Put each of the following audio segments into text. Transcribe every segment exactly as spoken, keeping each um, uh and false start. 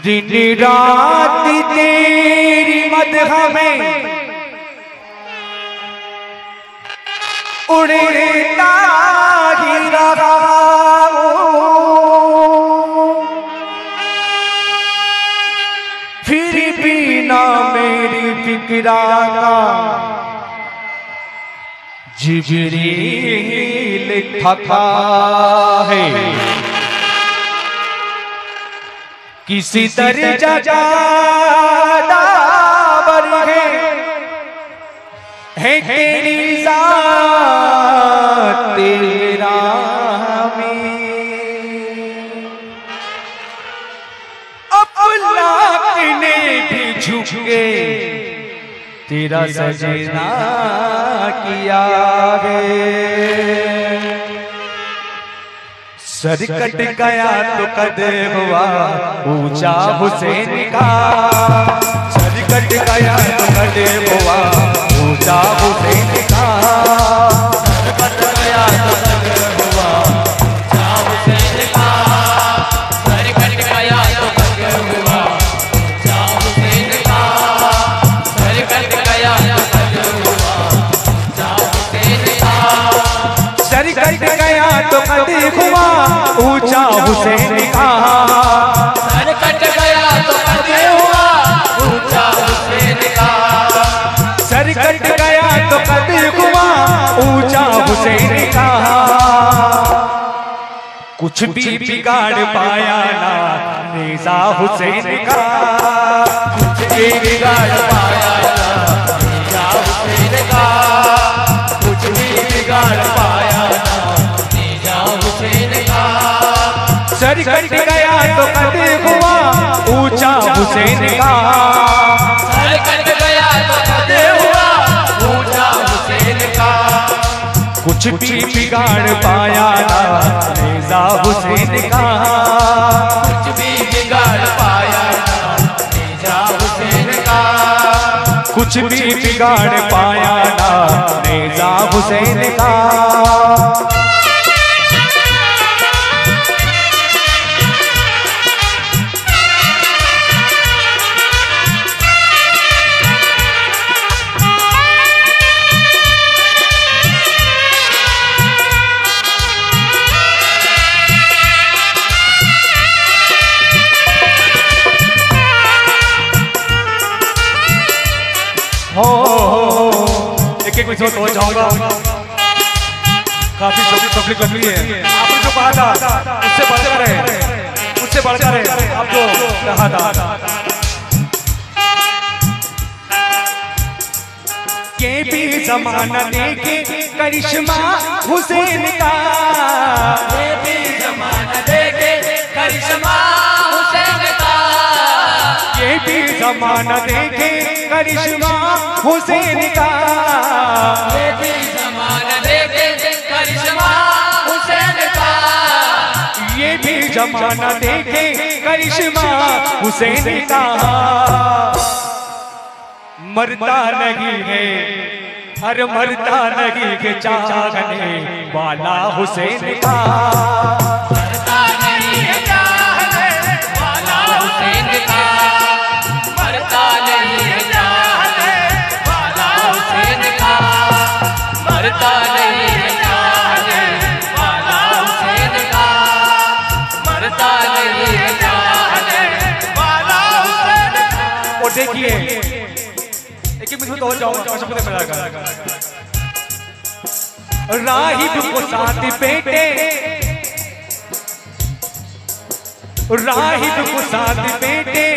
दिन रात तेरी मदह में उड़ता ही रहा फिर भी ना मेरी फिक्रा का जिब्रील थका है। किसी दर्जा दावर है, है तेरी ज़ात तेरा में अफलाक ने भी झुके तेरा सजना किया है। सर कट गया तो कद हुआ ऊंचा हुसैन का, सर कट गया तो कद हुआ ऊंचा हुसैन का, सर कट गया तो कद हुआ ऊंचा हुसैन का, सर कट गया तो कद हुआ ऊंचा हुसैन का, सर कट गया तो कद हुआ ऊंचा हुसैन का, सर कट गया तो कद हुआ ऊंचा हुसैन का, सर कट गया तो कद हुआ ऊंचा हुसैन का, सर कट गया तो कद हुआ ऊंचा हुसैन का। कुछ भी बिगाड़ पाया ना नेज़ा हुसैन का, कुछ भी बिगाड़ पाया ना नेज़ा हुसैन का, कुछ भी बिगाड़ पाया ना नेज़ा हुसैन का, सर कट गया तो कद हुआ ऊंचा हुसैन का, सर कट गया तो कद हुआ ऊंचा हुसैन का। कुछ भी बिगाड़ पाया ना नेज़ा हुसैन का, कुछ भी बिगाड़ पाया ना नेज़ा हुसैन का, कुछ भी बिगाड़ पाया ना नेज़ा हुसैन का। हो एक एक मिनट हो जाऊंगा, काफी छोटी तकलीफ लग रही है। आपने जो कहा था उससे बढ़कर है, उससे बढ़कर है, आप जो कहा था ये भी जमाना देखे करिश्मा हुसैन का, ये भी जमाना देखे करिश्मा हुसैन का, ये भी जमाना देखे करिश्मा हुसैन का, ये भी जमाना देखे करिश्मा हुसैन का, ये भी जमाना देखे करिश्मा हुसैन का। मरता नहीं है हर मरता नहीं के चाहने वाला हुसैन का, मरता नहीं है चाहने वाला हुसैन का, मरता नहीं है चाहने वाला हुसैन का, मरता नहीं है चाहने वाला हुसैन का, मरता नहीं है चाहने वाला हुसैन का। और देखिए एक ही मिनट हो जाऊंगा, शब्द में लगा राहिब को साथ बेटे, राहिब को साथ बेटे,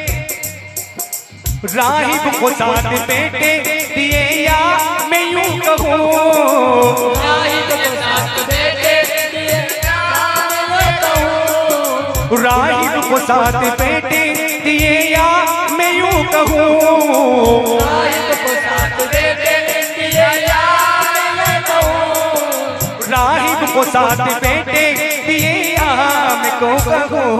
राहिब को साथ बेटे दिए या मैं यूं कहूँ, राहिब को साथ बेटे दिए या मैं कहूँ, राहिब को साथ बेटे दिए या मैं यूं कहूँ, राहिब को साथ बेटे दिए या मैं कहूँ, राहिब को साथ बेटे दिए या मैं कहूँ।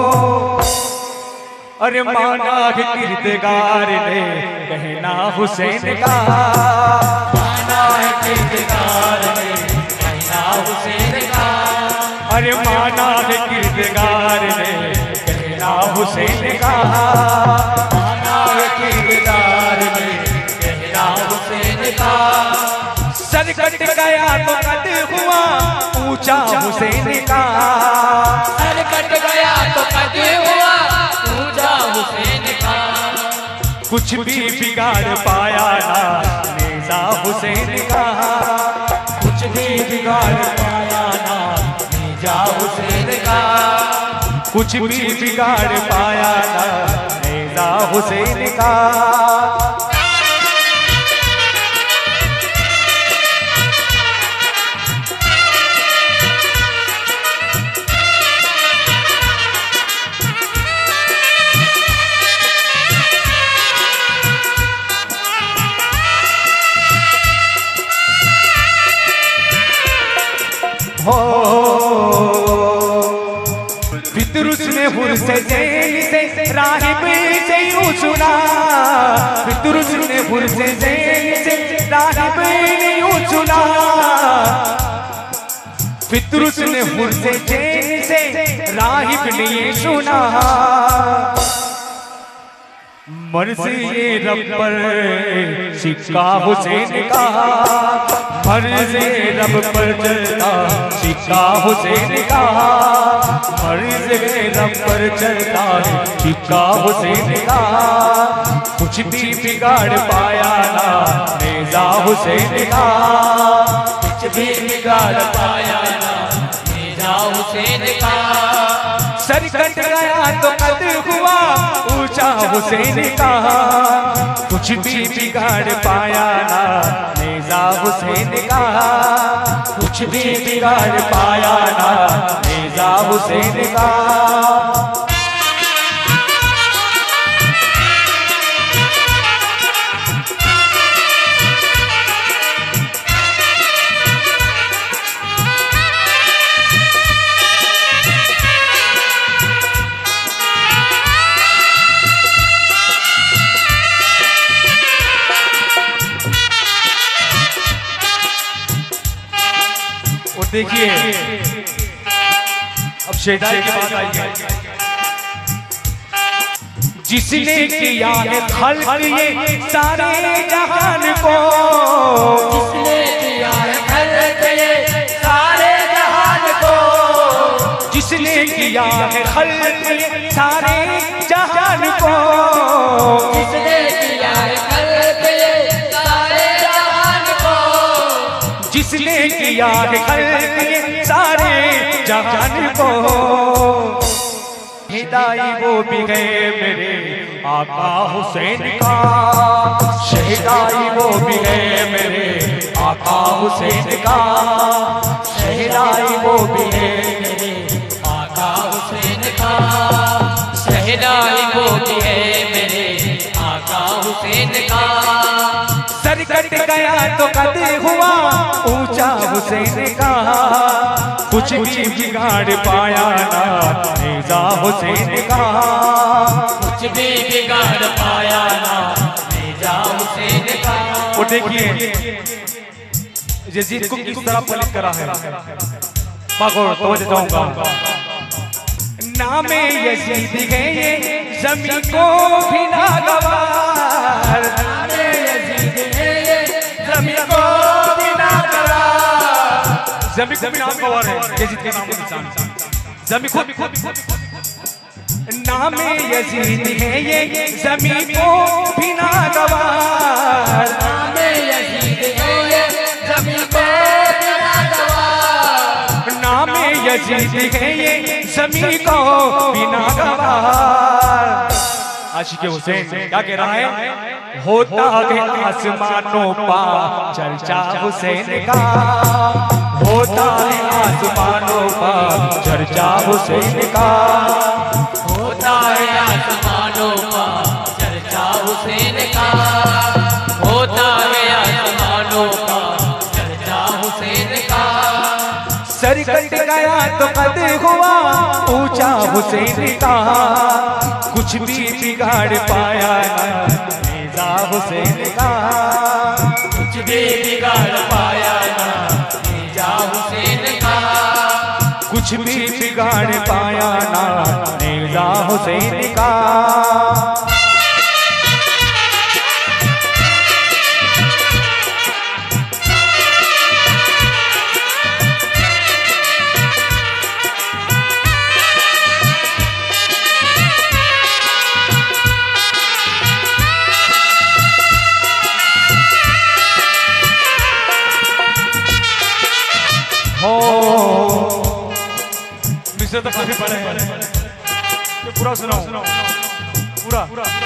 अरे माना है किरदगार ने कहना हुसैन का, माना है किरदगार ने कहना हुसैन का, अरे माना है किरदगार ने कहना कहना हुसैन का, आना है किरदार में कहना हुसैन का। सर कट गया तो कट हुआ ऊंचा हुसैन का, सर कट गया तो कट हुआ ऊंचा हुसैन का। कुछ भी बिगाड़ पाया ना नेज़ा हुसैन का, कुछ भी बिगाड़ पाया ना नेज़ा हुसैन का, कुछ भी बिगाड़ पाया ना नेज़ा हुसैन का। हो फितरुस ने हुर से जेल से राहिब से यूं सुना, फितरुस ने हुर से जेल से राहिब ने यूं सुना, फितरुस ने हुर से जेल से राहिब ने ये सुना। मर्ज़ ये रब पर सिक्का हुसैन का, मर्ज़ ये रब पर चलता सिक्का हुसैन का, मर्ज़ ये रब पर चलता है सिक्का हुसैन का। कुछ भी बिगाड़ पाया ना नेज़ा हुसैन का, कुछ भी बिगाड़ पाया ना नेज़ा हुसैन का। सर कट गया तो कट हुआ ऊंचा हुसैन का, कुछ भी बिगाड़ पाया ना नेज़ा हुसैन का, कुछ भी बिगाड़ पाया ना नेज़ा हुसैन का। देखिए अब शेदाई की बात आई है। जिसने किया है खल्क ये सारे जहान को, जिसने किया है खल्क ये सारे जहान को, जिसने किया है खल्क ये सारे जहान को, जिसने किया है खल्क ये सारे जहान को, जिसने किया है खल्क ये सारे जहान को। हिदाई वो भी गए मेरे आका हुसैन का, शहदाई वो भी गए मेरे आका हुसैन का, शहदाई वो भी गए मेरे आका हुसैन का, शहदाई वो भी है मेरे आका हुसैन का। सर कट गया तो कट हुआ ऊंचा हुसैन का, कुछ भी बिगाड़ पाया ना नेज़ा हुसैन का, कुछ भी बिगाड़ पाया ना नेज़ा हुसैन का। वो देखिए यजीद को किस तरह पलित करा है। पागल तवज्जो जाऊंगा। नामे यजीद है ये ज़मीन को भी नागवार, नामे यजीद है ये ज़मीन को भी नागवार, ज़मीन को भी नागवार है यजीद के नाम के निशान। ज़मीन को नामे यजीद है ये ज़मीन को भी नागवार, नामे यजीद है ये ज़मीन को भी नागवार, नामे यजीद है ये ज़मीन को भी नागवार। आशिक़ हुसैन क्या कह रहा है? होता है आसमानों पा चर्चा हुसैन का, होता है आसमानों पा चर्चा हुसैन का, होता है आसमानों का चर्चा हुसैन का, होता है आसमानों का चर्चा हुसैन का। सर कट गया तो कट हुआ ऊंचा हुसैन का, कुछ भी बिगाड़ पाया ना नेज़ा हुसैन का, कुछ भी बिगाड़ पाया ना नेज़ा हुसैन का, कुछ भी बिगाड़ पाया ना नेज़ा हुसैन हुसैन का। हो मिस्र तो काफी पढ़े हैं, ये पूरा सुनाओ पूरा।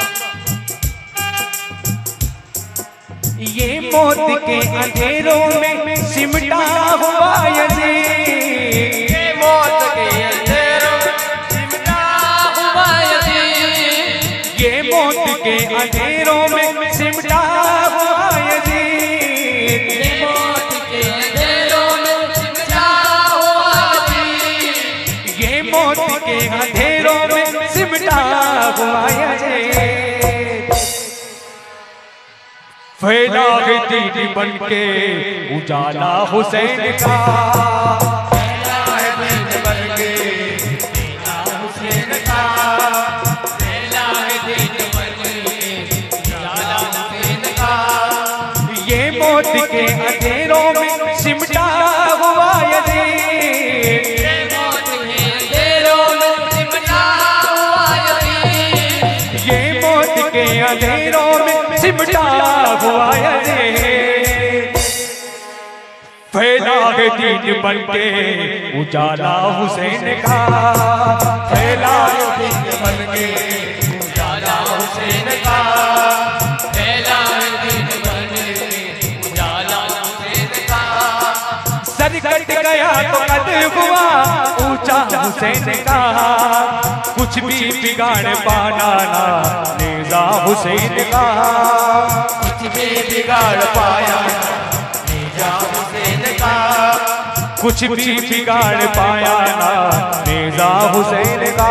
ये मौत के अंधेरों में सिमटा हुआ यज़ीद, ये मौत के अंधेरों में सिमटा हुआ यज़ीद, ये मौत के अंधेरों में सिमटा हुआ यज़ीद, ये मौत के अंधेरों में सिमटा हुआ यज़ीद, ये मौत के अंधेरों में सिमटा हुआ यज़ीद। फैला है दीन बन के उजाला हुसैन का, फैला है दीन बन के उजाला हुसैन का, फैला है दीन बन के उजाला हुसैन का। ये मौत के अंधेरों में सिमटा हुआ यज़ीद, ये मौत के अंधेरों में सिमटा हुआ यज़ीद, ये मौत के अंधेरों में सिमटा हुआ यज़ीद। फैला है दीन बन के उजाला हुसैन का, फैला है दीन बन के उजाला हुसैन का, फैला है दीन बन के उजाला हुसैन का। सर कट गया तो कद हुआ ऊंचा हुसैन का, कुछ भी बिगाड़ पाना ना नेज़ा हुसैन का, कुछ भी बिगाड़ पाया नेज़ा हुसैन का, कुछ भी बिगाड़ पाया ना नेज़ा हुसैन का।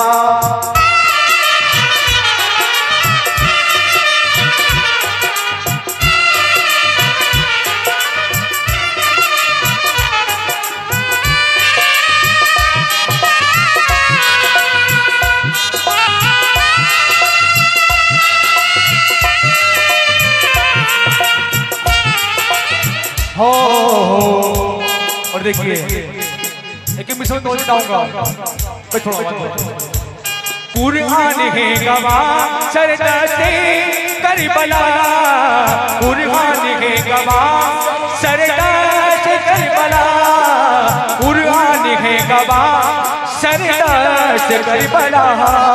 हो और देखिए एक मिसाल तो बताऊंगा मैं थोड़ा कुरान है गवाह सरदस्ते करबला, कुरान है गवाह सरदस्ते करबला, कुरान है गवाह सरदस्ते करबला,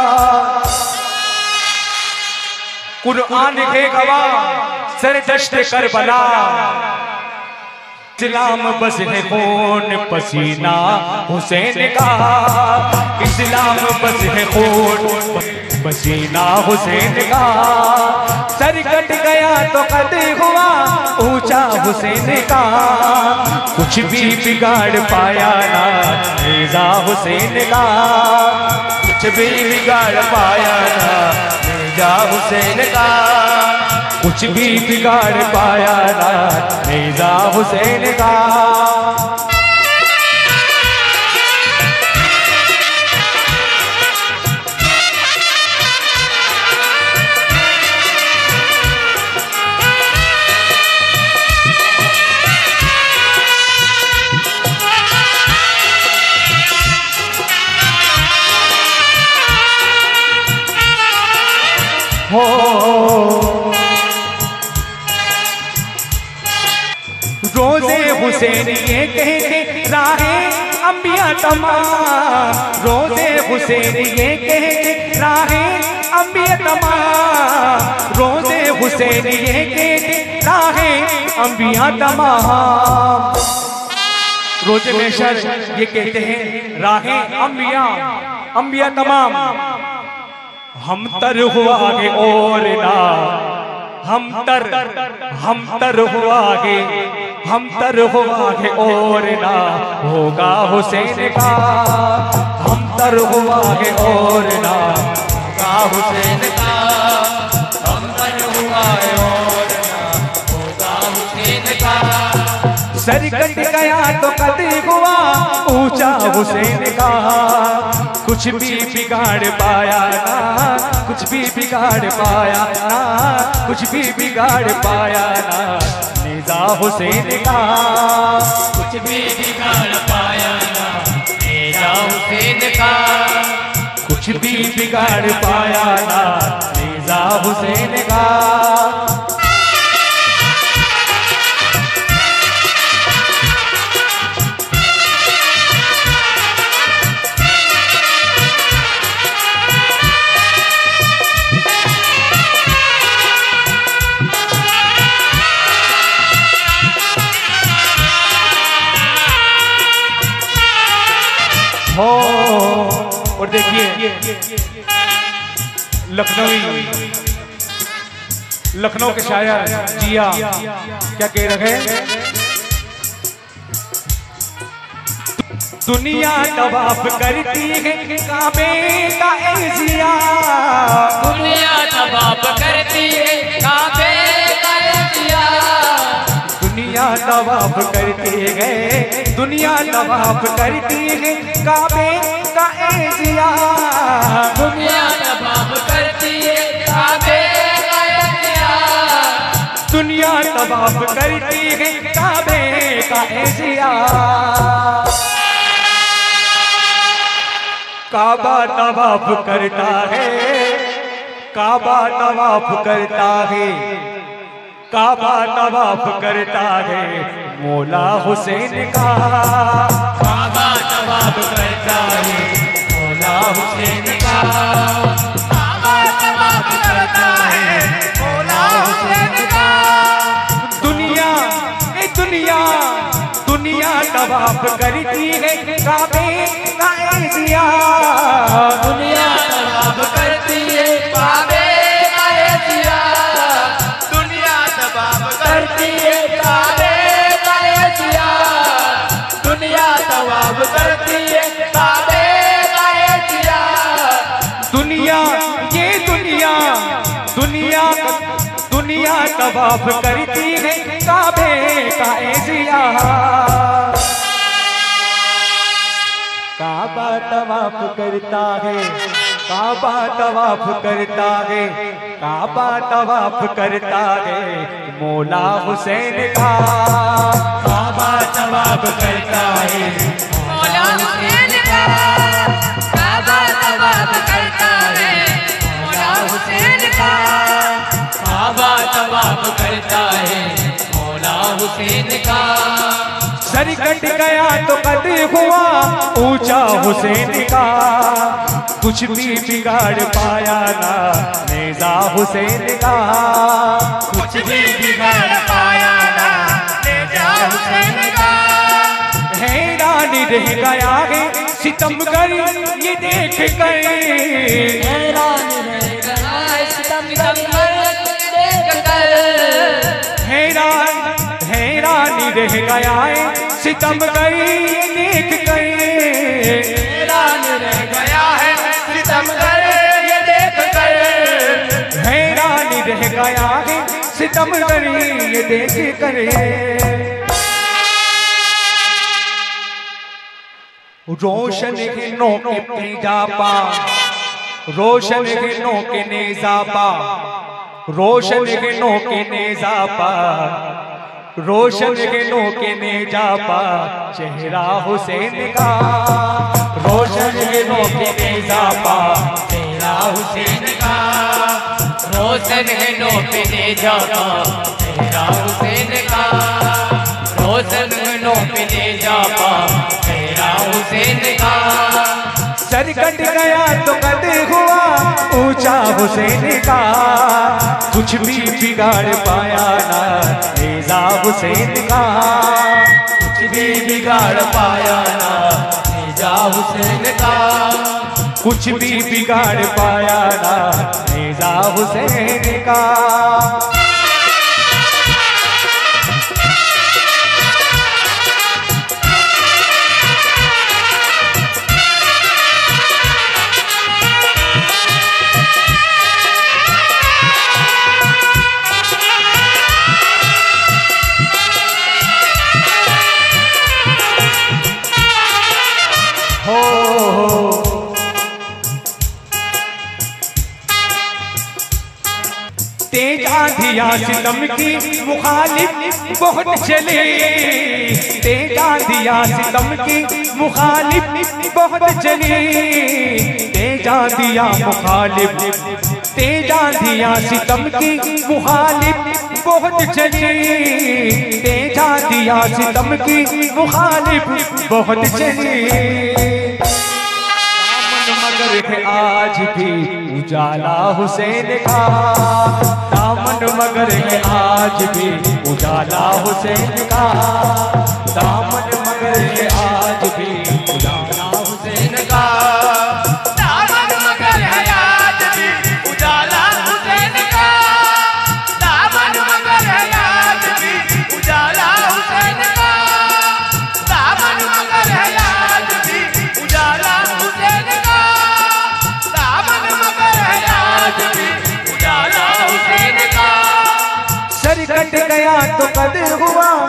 कुरान है गवाह सरदस्ते करबला। इस्लाम बस है खून पसीना हुसैन का, इस्लाम बस है खून पसीना हुसैन का। सर कट गया तो कद हुआ ऊंचा हुसैन का, कुछ भी बिगाड़ पाया ना नेज़ा हुसैन का, कुछ भी बिगाड़ पाया ना नेज़ा हुसैन का, कुछ भी बिगाड़ पाया ना नेज़ा हुसैन का। हो रोज़े हुसैन ये कहते राहे अंबिया तमाम, रोज़े हुसैन ये कहते राहे अंबिया तमाम, रोज़े हुसैन ये कहते राहे अंबिया तमाम। रोज़े में शर ये कहते हैं राहे अंबिया अंबिया तमाम। हम तर हुआ आगे और ना हम तर हम तर हुआ आगे हम तर हुआ आगे और ना होगा हुसैन का, हम तर हुआ आगे और ना होगा हुसैन का, हम तर हुआ और ना होगा हुसैन का। सर कट गया तो कद हुआ ऊंचा हुसैन का। कुछ भी बिगाड़ पाया ना, कुछ भी बिगाड़ पाया ना, कुछ भी बिगाड़ पाया ना नेज़ा हुसैन का। कुछ भी बिगाड़ पाया ना नेज़ा हुसैन का। कुछ भी बिगाड़ पाया ना नेज़ा हुसैन का। हो और देखिए लखनवी लखनऊ के शायर जिया क्या कह रहे हैं? दुनिया तवाफ करती है काबे का ए जिया। दुनिया तवाफ करती है काबे का ए जिया। दुनिया तवाफ करती है, दुनिया तवाफ करती है काबे का ए जिया। दुनिया तवाफ करती है काबे का ए जिया। दुनिया तवाफ करती है काबे का ए जिया। काबा तवाफ करता है, काबा तवाफ करता है, काबा तवाफ करता है मौला हुसैन का। काबा तवाफ करता है मौला हुसैन का। काबा तवाफ करता है मौला हुसैन का। दुनिया ए दुनिया दुनिया तवाफ करती है काबे का ए जिया। दुनिया तवाफ करती है काबे का ए जिया। दुनिया तवाफ करती है काबे का ए जिया। दुनिया तवाफ करती है काबे का ए जिया। दुनिया ये दुनिया दुनिया दुनिया तवाफ करती है काबे का ए जिया। काबा तवाफ करता है, काबा तवाफ करता है, काबा तवाफ करता है मौला हुसैन का। काबा तवाफ करता है मौला हुसैन का। काबा तवाफ करता है मौला हुसैन का। काबा तवाफ करता है मौला हुसैन का। सर कट गया तो कद हुआ ऊंचा हुसैन का। कुछ भी बिगाड़ पाया ना नेज़ा हुसैन का। कुछ भी बिगाड़ पाया ना नेज़ा हुसैन का। हैरान रह गया है सितमगर ये देख कर। हैरान रह गया है सितमगर देख कर। हैरान हैरान रह गया है सितमगर ये देख कर। हैरान रह गया है सितमगर ये देख कर। हैरान रह गया है सितमगर ये देख कर। रोशन हिनों के तेजापा, रोशन हिनों के नेज़ापा, रोशन हिनों के नेज़ापा, रोशन हिनों के नेज़ापा चेहरा हुसैन का। रोशन हिनों के नेज़ापा चेहरा हुसैन का। रोशन हिनों पे नेज़ापा चेहरा हुसैन का। रोशन हिनों पे नेज़ापा चेहरा हुसैन का। सर कट गया तो कद हुआ ऊंचा हुसैन का। कुछ भी बिगाड़ पाया ना नेज़ा हुसैन का। कुछ भी बिगाड़ पाया ना नेज़ा हुसैन का। कुछ भी बिगाड़ पाया ना नेज़ा हुसैन का। तेज आंधियां सितम की मुखालिफ बहुत चली, तेज आंधियां सितम की मुखालिफ बहुत चली, तेज आंधियां मुखालिफ, तेज आंधियां सितम की मुखालिफ बहुत चली, तेज आंधियां सितम की मुखालिफ बहुत चली। मगर है आज भी उजाला हुसैन का, दामन मगर है आज भी उजाला हुसैन का, दामन मगर है आज भी उजाला हुसैन का, दामन मगर है आज भी उजाला हुसैन का, दामन मगर है आज भी उजाला हुसैन का, दामन मगर है आज भी उजाला हुसैन का, दामन मगर है आज भी उजाला हुसैन का। सर कट गया तो कदर हुआ,